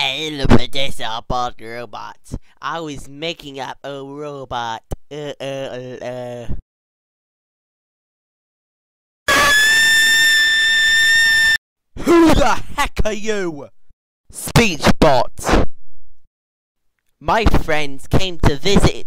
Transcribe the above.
Look at this bot robot. I was making up a robot. Who the heck are you? Speech bot. My friends came to visit.